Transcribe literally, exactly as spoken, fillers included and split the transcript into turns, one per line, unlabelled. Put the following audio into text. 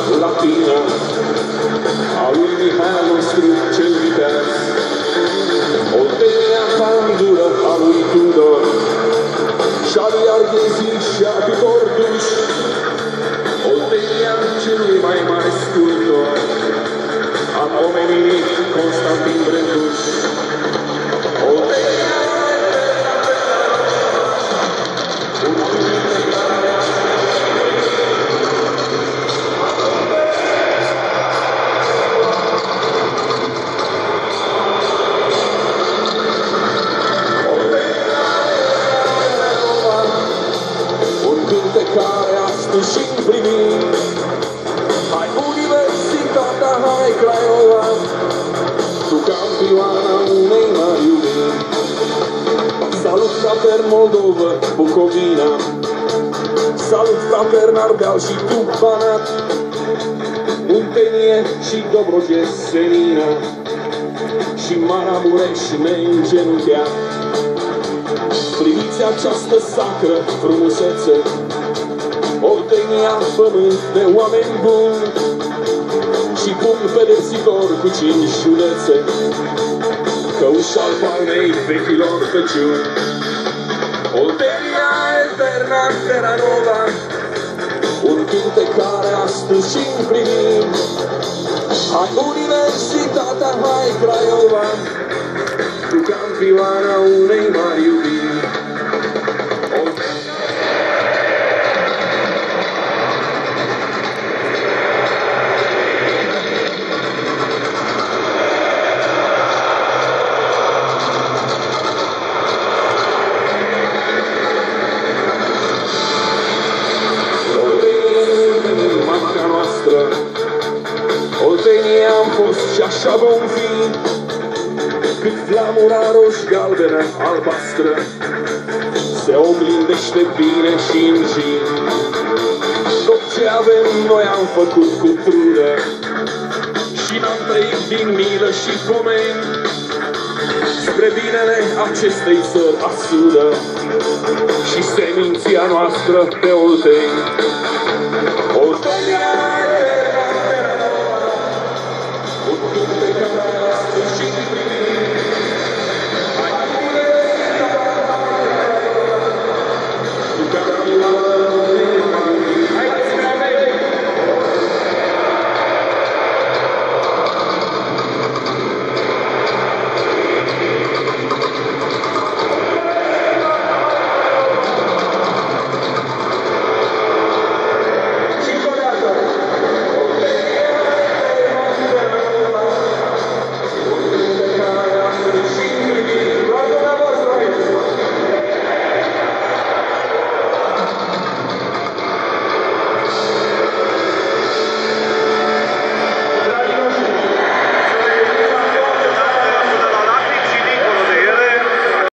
latină a lui Mihai nostru cel viteaz, Oltenia Pandură a lui Tudor și-a lui Arghezi și-a Bicorduș, Oltenia celui mai mare sculptor a omenirii Constantin Brântuș. Oltenia care astăzi și-n primim. Hai Universitatea, hai Craiova, tu campioana unei mari iubiri. Salut frater Moldova, Bucovina, salut frater Narbeal și tu Banat, Muntenie și Dobrogea Senină, și Maramureș și Mengenuncheat. Priviți această sacră frumusețe, Oltenia, pământ de oameni buni și punct pedepsitor cu cinci județe, căuș al palmei vechilor feciuni. Oltenia eterna, terra nova, un cântec care astăzi și-n primim. Hai Universitatea, hai Craiova, tu campioana unei mari iubiri. Oltenia am fost și așa vom fi, cât flamura roș-galbenă, albastră, se oglindește bine și în zi. Tot ce avem noi am făcut cu trudă și n-am trăit din milă și pomeni, spre binele acestei țări asudă și seminția noastră pe Olteni. Oltenia